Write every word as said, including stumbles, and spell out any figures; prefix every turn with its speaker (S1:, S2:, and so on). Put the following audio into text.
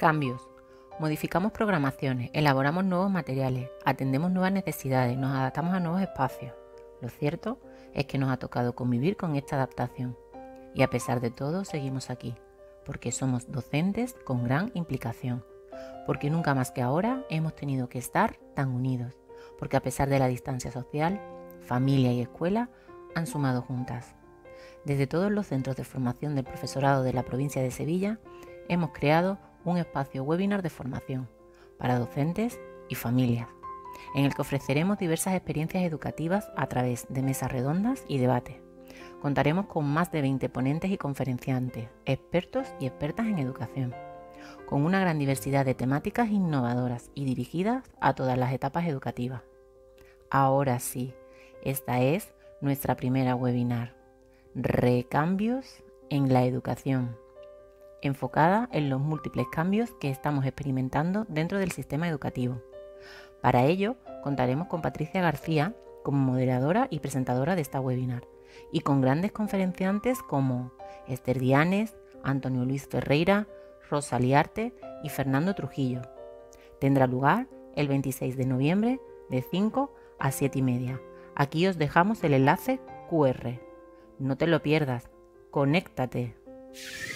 S1: Cambios. Modificamos programaciones, elaboramos nuevos materiales, atendemos nuevas necesidades, nos adaptamos a nuevos espacios. Lo cierto es que nos ha tocado convivir con esta adaptación. Y a pesar de todo, seguimos aquí, porque somos docentes con gran implicación, porque nunca más que ahora hemos tenido que estar tan unidos, porque a pesar de la distancia social, familia y escuela han sumado juntas. Desde todos los centros de formación del profesorado de la provincia de Sevilla, hemos creado un espacio webinar de formación para docentes y familias, en el que ofreceremos diversas experiencias educativas a través de mesas redondas y debates. Contaremos con más de veinte ponentes y conferenciantes, expertos y expertas en educación, con una gran diversidad de temáticas innovadoras y dirigidas a todas las etapas educativas. Ahora sí, esta es nuestra primera webinar, Recambios en la educación, enfocada en los múltiples cambios que estamos experimentando dentro del sistema educativo. Para ello, contaremos con Patricia García como moderadora y presentadora de esta webinar, y con grandes conferenciantes como Esther Dianes, Antonio Luis Ferreira, Rosa Liarte y Fernando Trujillo. Tendrá lugar el veintiséis de noviembre de cinco a siete y media. Aquí os dejamos el enlace cu erre. No te lo pierdas. ¡Conéctate!